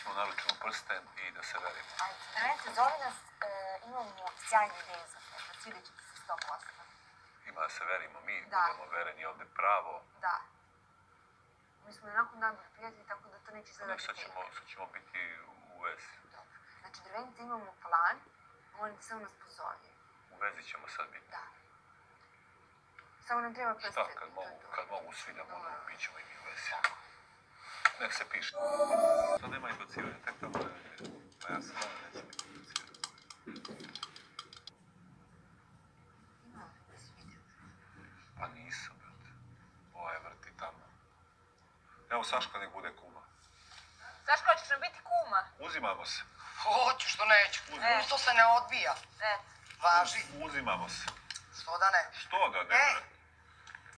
smo, naručimo prsten i da se verimo. Ajde, Drvenice, zovi nas, imamo sjajne ideje za tebe, svidjet će ti se 100%. Ima da se verimo mi, budemo vereni ovde pravo. Da. Mi smo onako najbolji prijatelji, tako da to neće izgledati Sad ćemo biti u vezi. Dobro. Znači, Drvenice, imamo plan, molim da samo nas pozovi. U vezi ćemo sad biti. Da. Samo nam treba prsten. Šta, kad mogu svi da budu, mi ćemo i mi u vezi. Nek se piše. Sad nema indociranja, tek tamo ne vidi. Pa ja se znam, neće biti indociranja. Ima, da si vidio. Pa nisam, brate. Ova je vrti tamo. Evo Saška nek bude kuma. Saško, hoćeš nam biti kuma? Uzimamo se. Hoću, što neću. Što se ne odbija. E. Važi. Uzimamo se. Što da ne. Što da ne, brate?